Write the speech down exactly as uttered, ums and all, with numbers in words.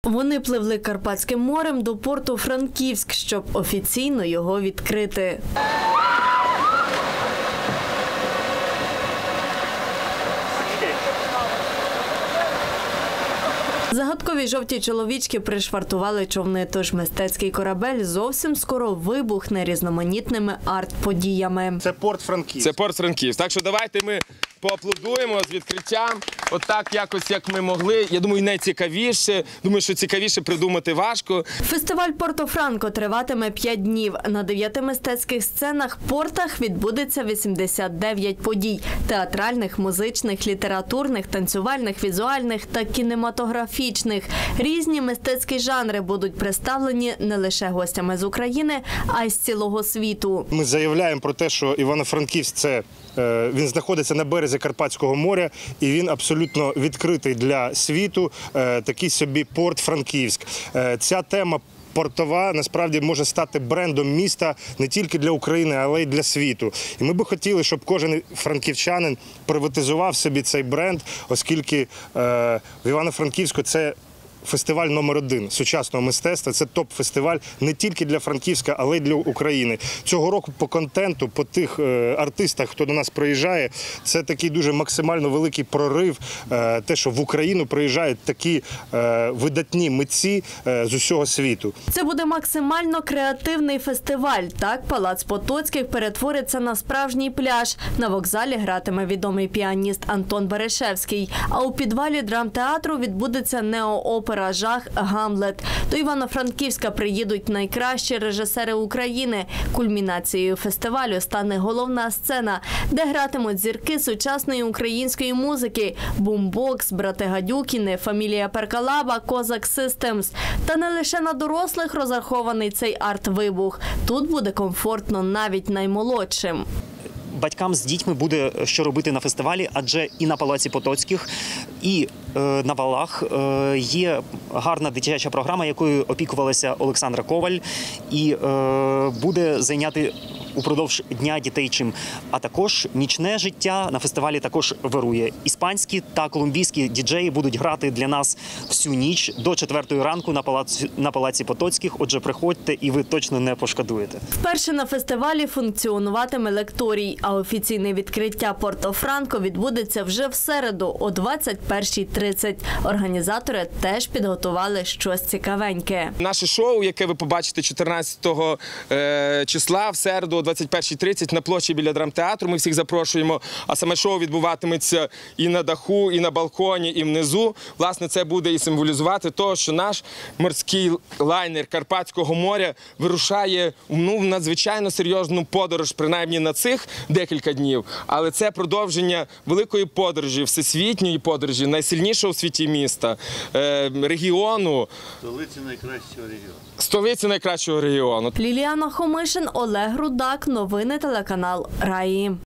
Вони пливли Карпатським морем до порту Франківськ, щоб офіційно його відкрити. Загадкові жовті чоловічки пришвартували човни, тож мистецький корабель зовсім скоро вибухне різноманітними арт-подіями. Це порт Франківськ. Це порт Франківськ. Так що давайте ми поаплодуємо з відкриттям. Отак якось, як ми могли. Я думаю, найцікавіше. Думаю, що цікавіше придумати важко. Фестиваль Порто-Франко триватиме п'ять днів. На дев'яти мистецьких сценах портах відбудеться вісімдесят дев'ять подій – театральних, музичних, літературних, танцювальних, візуальних та кінематографічних. Різні мистецькі жанри будуть представлені не лише гостями з України, а й з цілого світу. Ми заявляємо про те, що Івано-Франківськ – це він знаходиться на березі Карпатського моря, і він абсолютно відкритий для світу, такий собі порт Франківськ. Ця тема портова, насправді, може стати брендом міста не тільки для України, але й для світу. І ми би хотіли, щоб кожен франківчанин приватизував собі цей бренд, оскільки в Івано-Франківську це фестиваль номер один сучасного мистецтва. Це топ-фестиваль не тільки для Франківська, але й для України. Цього року по контенту, по тих е, артистах, хто до нас приїжджає, це такий дуже максимально великий прорив. Е, те, що в Україну приїжджають такі е, видатні митці е, з усього світу. Це буде максимально креативний фестиваль. Так, Палац Потоцьких перетвориться на справжній пляж. На вокзалі гратиме відомий піаніст Антон Баришевський. А у підвалі драмтеатру відбудеться неоопера «Жах Гамлет». До Івано-Франківська приїдуть найкращі режисери України. Кульмінацією фестивалю стане головна сцена, де гратимуть зірки сучасної української музики – Бумбокс, брати Гадюкіни, Фамілія Перкалаба, Козак Системс. Та не лише на дорослих розрахований цей арт-вибух. Тут буде комфортно навіть наймолодшим. Батькам з дітьми буде що робити на фестивалі, адже і на Палаці Потоцьких, і е, на балах е, є гарна дитяча програма, якою опікувалася Олександра Коваль, і е, буде зайняти упродовж дня дітей чим. А також нічне життя на фестивалі також вирує. Іспанські та колумбійські діджеї будуть грати для нас всю ніч до четвертої ранку на Палаці, на Палаці Потоцьких. Отже, приходьте і ви точно не пошкодуєте. Вперше на фестивалі функціонуватиме лекторій, а офіційне відкриття Порто-Франко відбудеться вже в середу о двадцять першій тридцять. Організатори теж підготували щось цікавеньке. Наше шоу, яке ви побачите чотирнадцятого числа в середу о двадцять першій тридцять на площі біля драмтеатру. Ми всіх запрошуємо, а саме шоу відбуватиметься і на даху, і на балконі, і внизу. Власне, це буде і символізувати те, що наш морський лайнер Карпатського моря вирушає ну, в надзвичайно серйозну подорож, принаймні на цих декілька днів. Але це продовження великої подорожі, всесвітньої подорожі, найсильнішого у світі міста, регіону. Столиці найкращого регіону. Столиці найкращого регіону. Ліліана Хомишин, Олег Рудак. Новини телеканал Раї.